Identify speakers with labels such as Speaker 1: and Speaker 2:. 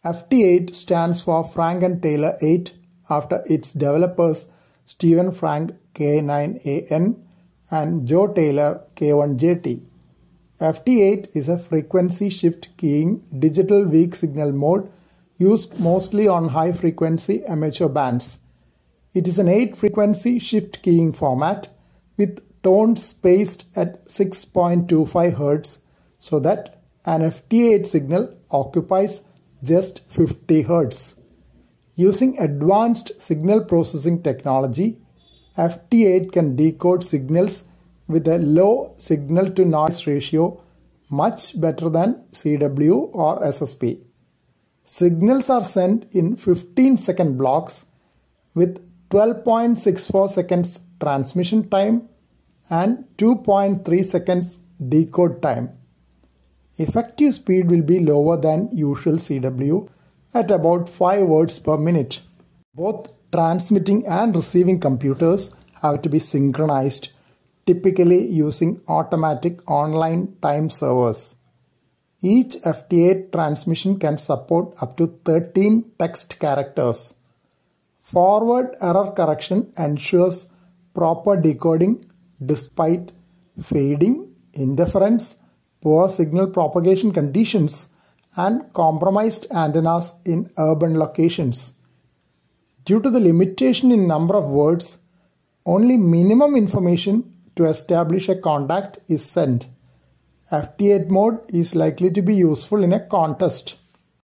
Speaker 1: FT8 stands for Franke and Taylor 8 after its developers Steven Franke K9AN and Joe Taylor K1JT. FT8 is a frequency shift keying digital weak signal mode used mostly on high frequency amateur bands. It is an 8 frequency shift keying format with tones spaced at 6.25 Hz so that an FT8 signal occupies just 50 Hz. Using advanced signal processing technology, FT8 can decode signals with a low signal to noise ratio much better than CW or SSP. Signals are sent in 15-second blocks with 12.64 seconds transmission time and 2.3 seconds decode time. Effective speed will be lower than usual CW at about 5 words per minute. Both transmitting and receiving computers have to be synchronized, typically using automatic online time servers. Each FT8 transmission can support up to 13 text characters. Forward error correction ensures proper decoding despite fading, interference, poor signal propagation conditions, and compromised antennas in urban locations. Due to the limitation in number of words, only minimum information to establish a contact is sent. FT8 mode is likely to be useful in a contest.